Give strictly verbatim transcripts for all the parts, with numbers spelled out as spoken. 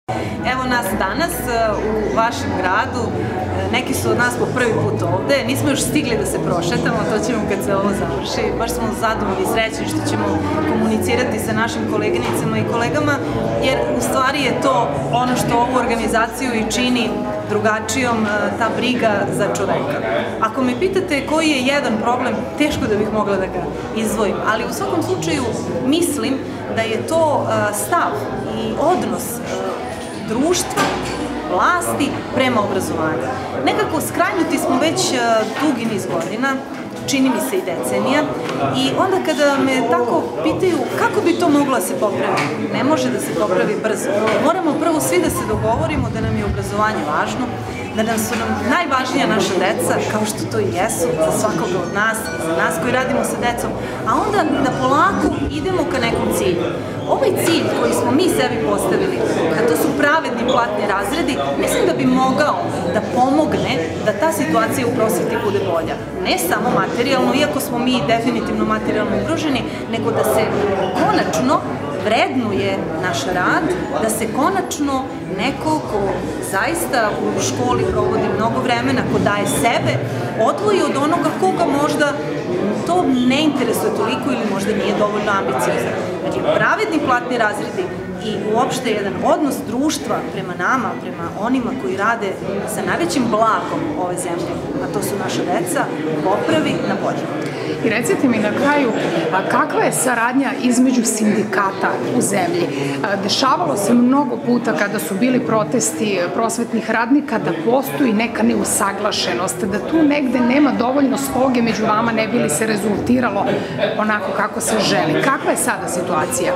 Evo nas danas u vašem gradu, neki su od nas po prvi put ovde, nismo još stigli da se prošetamo, to ćemo kad se ovo završi, baš smo zadovoljni i srećni što ćemo komunicirati sa našim koleginicama i kolegama, jer u stvari je to ono što ovu organizaciju i čini drugačijom, ta briga za čoveka. Ako me pitate koji je jedan problem, teško da bih mogla da ga izdvojim, ali u svakom slučaju mislim da je to stav i odnos društva, vlasti prema obrazovanju. Nekako skrajnuti smo već dugi niz godina, čini mi se i decenija, i onda kada me tako pitaju kako bi to moglo da se popravi, ne može da se popravi brzo. Moramo prvo svi da se dogovorimo da nam je obrazovanje važno, da nam su nam najvažnija naša deca, kao što to i jesu, za svakoga od nas i za nas koji radimo sa decom, a onda da polako idemo ka nekom cilju. Ovaj cilj koji smo mi sebi postavili, a to su pravedni platni razredi, mislim da bi mogao da pomogne da ta situacija u prosveti bude bolja. Ne samo materijalno, iako smo mi definitivno materijalno ugroženi, nego da se konačno vrednuje naš rad, da se konačno neko ko zaista u školi provodi mnogo vremena, ko daje sebe, odvoji od onoga koga možda to ne interesuje toliko ili možda nije dovoljno ambiciozan. Dakle, pravedni platni razredi i uopšte jedan odnos društva prema nama, prema onima koji rade sa najvećim blagom ove zemlje, a to su naša deca, popravi na bolje. I recite mi na kraju, kakva je saradnja između sindikata u zemlji? Dešavalo se mnogo puta kada su bili protesti prosvetnih radnika da postoji neka neusaglašenost, da tu negde nema dovoljno sloge među vama, ne bi li se rezultiralo onako kako se želi. Kakva je sada situacija?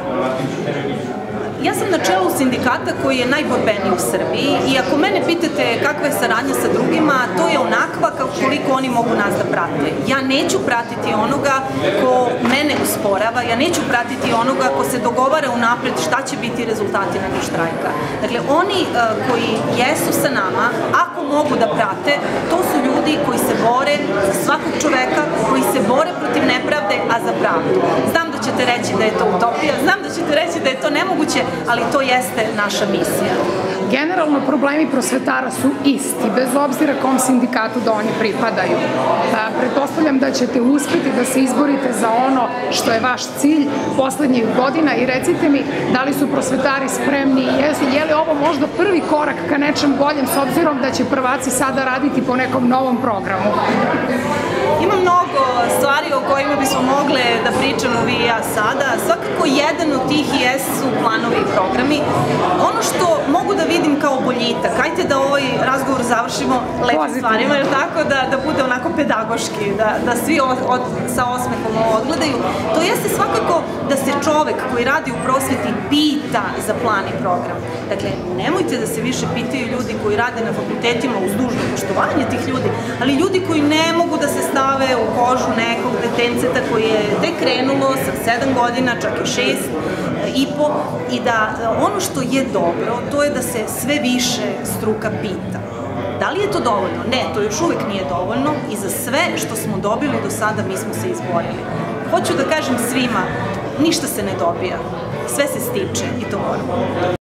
Ja sam na čelu sindikata koji je najborbeniji u Srbiji i ako mene pitate kakva je saradnja sa drugima, to je onakva koliko oni mogu nas da prate. Ja neću pratiti onoga ko mene usporava, ja neću pratiti onoga ko se dogovara unapred šta će biti rezultati nekog štrajka. Dakle, oni koji jesu sa nama, ako mogu da prate, to su ljudi koji se bore za svakog čoveka, koji se bore protiv nepravde, a za pravdu. Znam da ćete reći da je to utopija, znam da ćete reći da je to nemoguće, ali to jeste naša misija. Generalno, problemi prosvetara su isti, bez obzira kom sindikatu da oni pripadaju. Pretpostavljam da ćete uspeti da se izborite za ono što je vaš cilj poslednjih godina i recite mi da li su prosvetari spremni i je li ovo možda prvi korak ka nečem boljem s obzirom da će prvaci sada raditi po nekom novom programu? Ima mnogo stvari o kojima bismo mogle da pričamo vi i ja sada. Svakako jedan od tih jesu planovi i programi. Ono što mogu da vidim kao boljitak, hajte da ovaj razgovor završimo lepim stvarima, jer tako da bude onako pedagoški, da svi sa osmehom ovo odgledaju. To jeste svakako da se čovek koji radi u prosveti pita za plan i program. Dakle, nemojte da se više pitaju ljudi koji rade na fakultetima uz dužno poštovanje tih ljudi, ali ljudi koji ne mogu da se stave u kožu nekog detenceta koji je tek krenulo sa sedam godina, čak i šest i po, i da ono što je dobro, to je da se sve više struka pita. Da li je to dovoljno? Ne, to još uvek nije dovoljno i za sve što smo dobili do sada mi smo se izborili. Hoću da kažem svima, ništa se ne dobija, sve se stiče i to moramo.